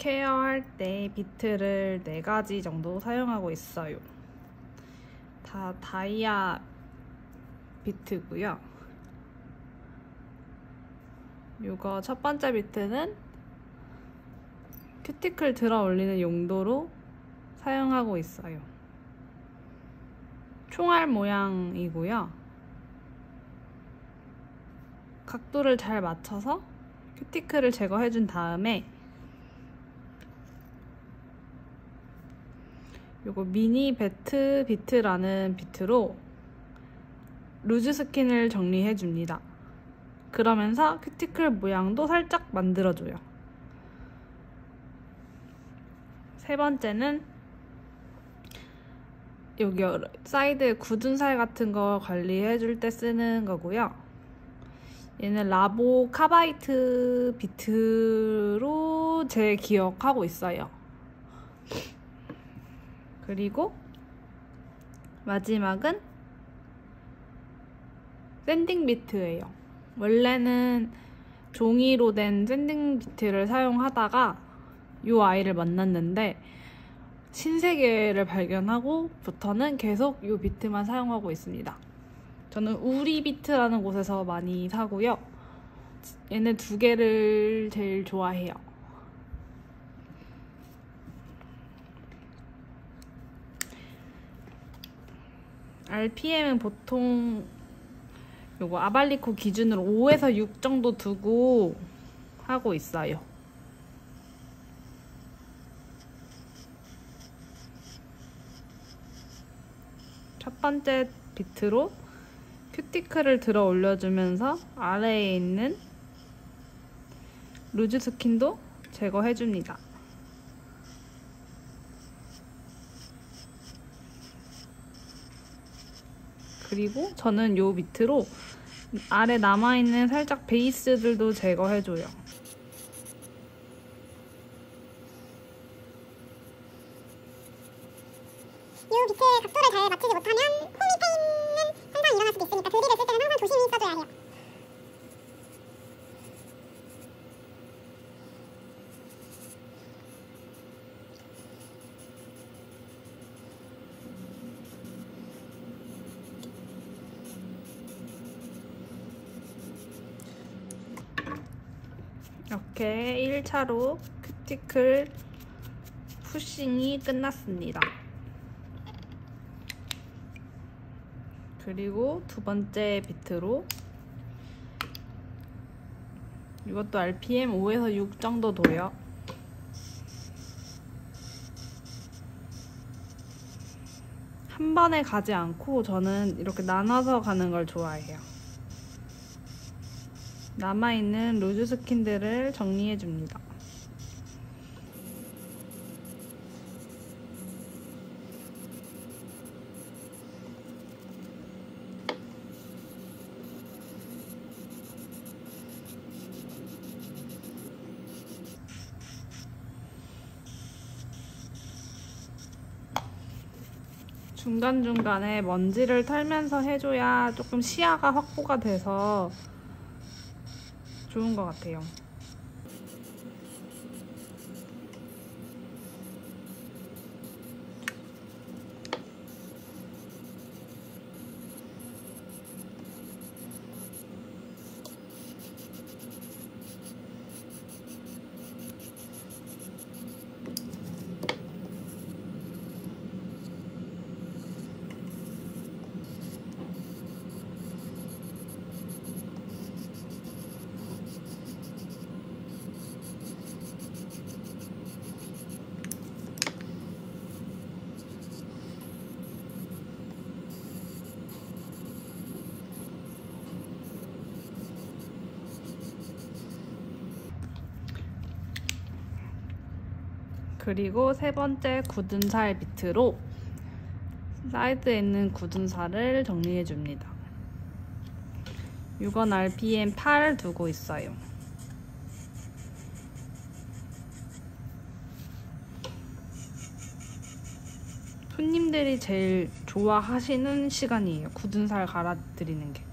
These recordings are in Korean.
케어할 때 비트를 4가지 정도 사용하고 있어요. 다 다이아 비트고요. 이거 첫 번째 비트는 큐티클 들어 올리는 용도로 사용하고 있어요. 총알 모양이고요. 각도를 잘 맞춰서 큐티클을 제거해준 다음에 요거 미니 배트 비트라는 비트로 루즈 스킨을 정리해줍니다. 그러면서 큐티클 모양도 살짝 만들어줘요. 세 번째는 여기 사이드에 굳은 살 같은 거 관리해줄 때 쓰는 거고요. 얘는 라보 카바이트 비트로 제 기억하고 있어요. 그리고 마지막은 샌딩 비트예요. 원래는 종이로 된 샌딩 비트를 사용하다가 이 아이를 만났는데 신세계를 발견하고부터는 계속 이 비트만 사용하고 있습니다. 저는 우리 비트라는 곳에서 많이 사고요. 얘네 2개를 제일 좋아해요. RPM은 보통 요거 아발리코 기준으로 5에서 6 정도 두고 하고 있어요. 첫 번째 비트로 큐티클을 들어 올려주면서 아래에 있는 루즈 스킨도 제거해줍니다. 그리고 저는 요 밑으로 아래 남아있는 살짝 베이스들도 제거해줘요. 이 비트의 각도를 잘 맞추지 못하면 홈이 패이는 현상이 일어날 수도 있으니까 드릴을 쓸 때는 항상 조심히 써줘야 해요. 이렇게 1차로 큐티클 푸싱이 끝났습니다. 그리고 두 번째 비트로 이것도 RPM 5에서 6 정도 둬요. 한 번에 가지 않고 저는 이렇게 나눠서 가는 걸 좋아해요. 남아있는 루즈 스킨들을 정리해줍니다. 중간중간에 먼지를 털면서 해줘야 조금 시야가 확보가 돼서 좋은 것 같아요. 그리고 세 번째 굳은 살 비트로 사이드에 있는 굳은 살을 정리해줍니다. 이건 RPM 8 두고 있어요. 손님들이 제일 좋아하시는 시간이에요. 굳은 살 갈아드리는 게.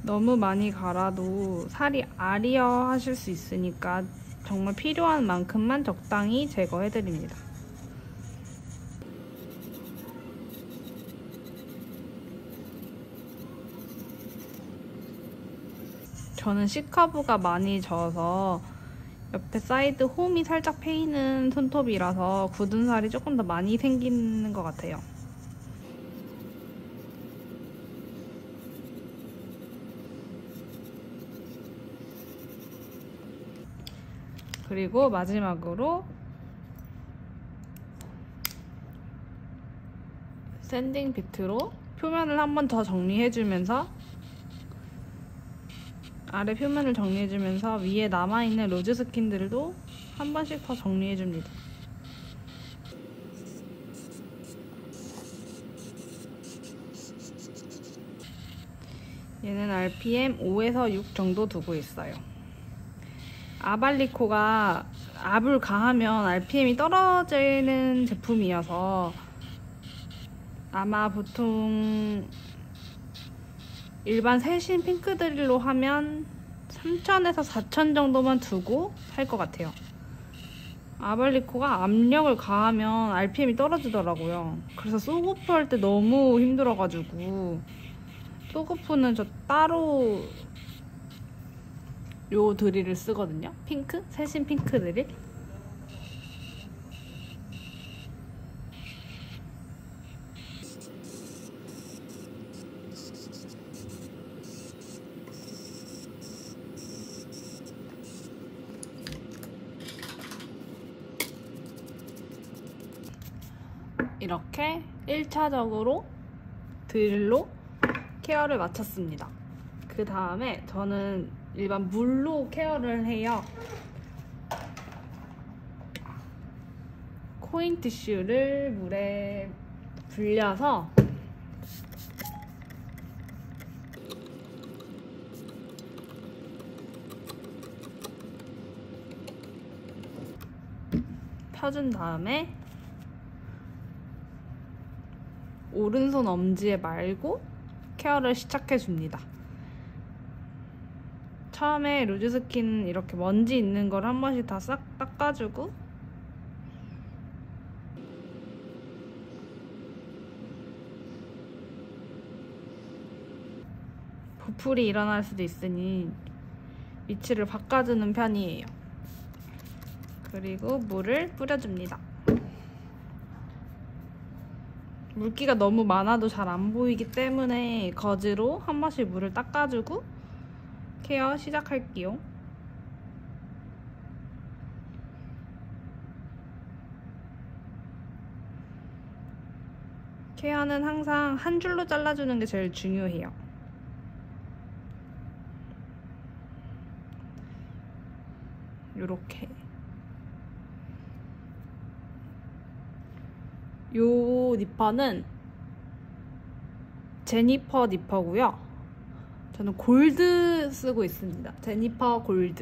너무 많이 갈아도 살이 아리어 하실 수 있으니까 정말 필요한 만큼만 적당히 제거해드립니다. 저는 C커브가 많이 져서 옆에 사이드 홈이 살짝 패이는 손톱이라서 굳은 살이 조금 더 많이 생기는 것 같아요. 그리고 마지막으로 샌딩 비트로 표면을 한 번 더 정리해주면서 아래 표면을 정리해주면서 위에 남아있는 로즈 스킨들도 한 번씩 더 정리해줍니다. 얘는 RPM 5에서 6 정도 두고 있어요. 아발리코가 압을 가하면 RPM이 떨어지는 제품이어서 아마 보통 일반 세신 핑크 드릴로 하면 3000에서 4000 정도만 두고 살 것 같아요. 아발리코가 압력을 가하면 RPM이 떨어지더라고요. 그래서 소고프 할 때 너무 힘들어가지고 소고프는 저 따로 요 드릴을 쓰거든요. 핑크? 세신 핑크 드릴? 이렇게 1차적으로 드릴로 케어를 마쳤습니다. 그 다음에 저는 일반 물로 케어를 해요. 코인 티슈를 물에 불려서 펴준 다음에 오른손 엄지에 말고 케어를 시작해줍니다. 처음에 루즈 스킨 이렇게 먼지 있는 걸 한 번씩 다 싹 닦아주고 부풀이 일어날 수도 있으니 위치를 바꿔주는 편이에요. 그리고 물을 뿌려줍니다. 물기가 너무 많아도 잘 안 보이기 때문에 거즈로 한 번씩 물을 닦아주고 케어 시작할게요. 케어는 항상 한 줄로 잘라주는 게 제일 중요해요. 요렇게. 요 니퍼는 제니퍼 니퍼고요. 저는 골드 쓰고 있습니다. 제니퍼 골드.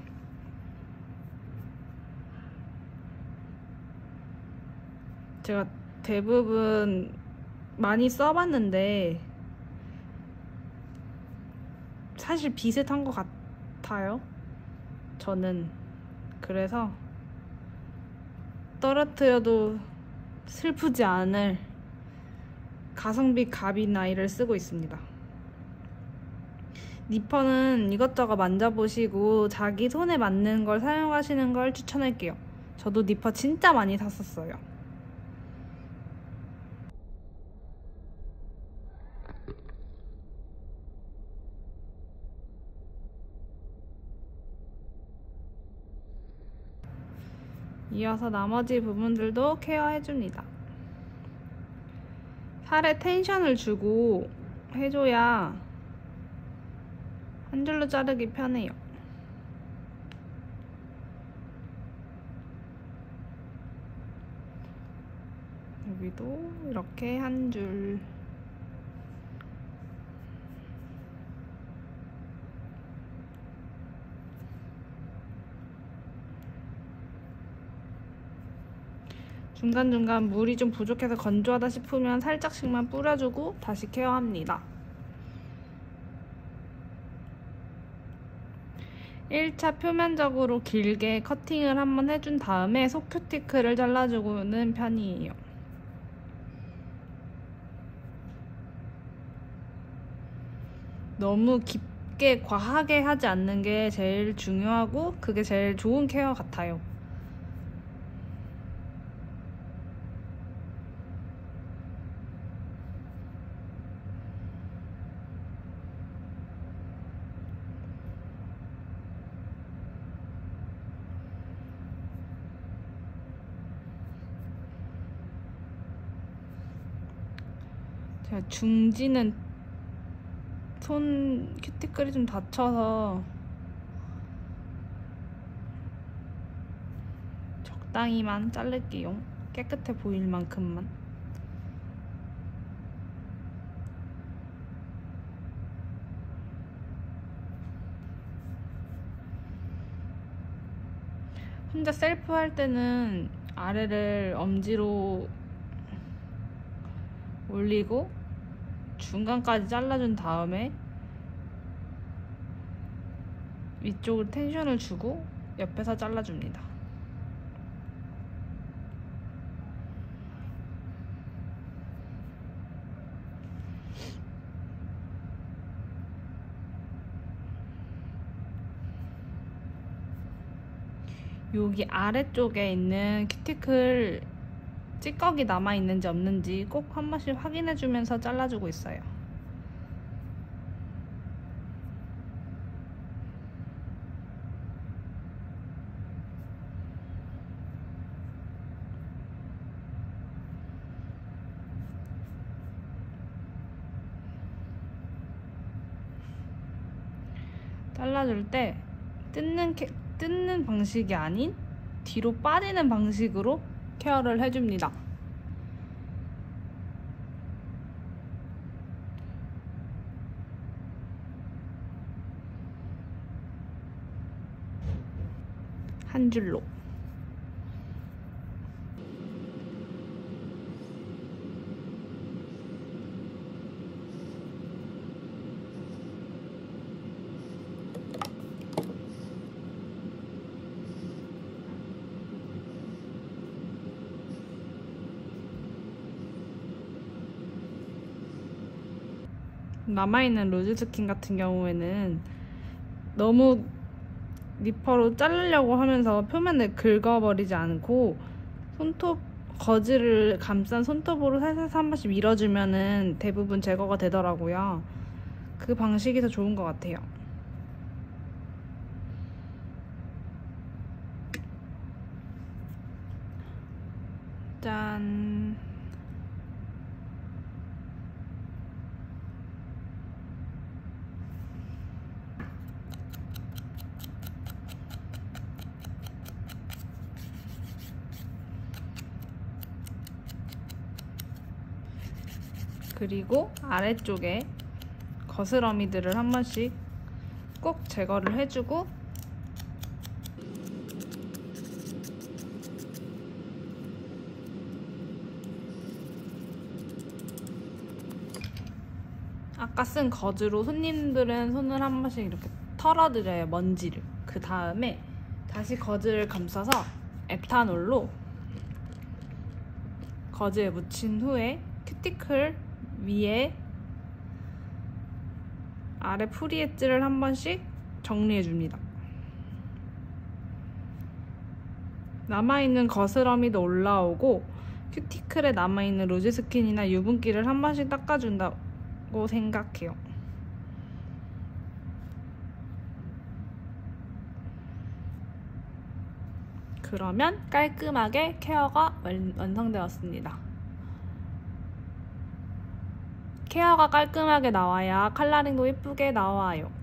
제가 대부분 많이 써봤는데 사실 비슷한 것 같아요. 저는 그래서 떨어뜨려도 슬프지 않을 가성비 가비나이를 쓰고 있습니다. 니퍼는 이것저것 만져보시고 자기 손에 맞는 걸 사용하시는 걸 추천할게요. 저도 니퍼 진짜 많이 샀었어요. 이어서 나머지 부분들도 케어해줍니다. 살에 텐션을 주고 해줘야 한 줄로 자르기 편해요. 여기도 이렇게 한 줄. 중간중간 물이 좀 부족해서 건조하다 싶으면 살짝씩만 뿌려주고 다시 케어합니다. 1차 표면적으로 길게 커팅을 한번 해준 다음에 속 큐티클을 잘라주는 편이에요. 너무 깊게 과하게 하지 않는 게 제일 중요하고 그게 제일 좋은 케어 같아요. 제가 중지는 손 큐티클이 좀 다쳐서 적당히만 자를게요. 깨끗해 보일 만큼만. 혼자 셀프 할 때는 아래를 엄지로 올리고 중간까지 잘라준 다음에 위쪽으로 텐션을 주고 옆에서 잘라줍니다. 여기 아래쪽에 있는 큐티클 찌꺼기 남아있는지 없는지 꼭 한 번씩 확인해주면서 잘라주고 있어요. 잘라줄 때 뜯는 방식이 아닌 뒤로 빠지는 방식으로 케어를 해줍니다. 한 줄로. 남아있는 로즈 스킨 같은 경우에는 너무 니퍼로 자르려고 하면서 표면을 긁어버리지 않고 손톱 거즈를 감싼 손톱으로 살살 한 번씩 밀어주면은 대부분 제거가 되더라고요. 그 방식이 더 좋은 것 같아요. 짠. 그리고 아래쪽에 거스러미들을 한 번씩 꼭 제거를 해주고 아까 쓴 거즈로 손님들은 손을 한 번씩 이렇게 털어드려요, 먼지를. 그 다음에 다시 거즈를 감싸서 에탄올로 거즈에 묻힌 후에 큐티클 위에 아래 프리 엣지를 한 번씩 정리해줍니다. 남아있는 거스러미도 올라오고 큐티클에 남아있는 로즈 스킨이나 유분기를 한 번씩 닦아준다고 생각해요. 그러면 깔끔하게 케어가 완성되었습니다. 케어가 깔끔하게 나와야 컬러링도 예쁘게 나와요.